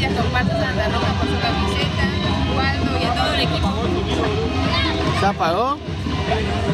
gracias Comparsa Santa Rosa por su camiseta, Waldo y a todo el equipo. ¿Se apagó?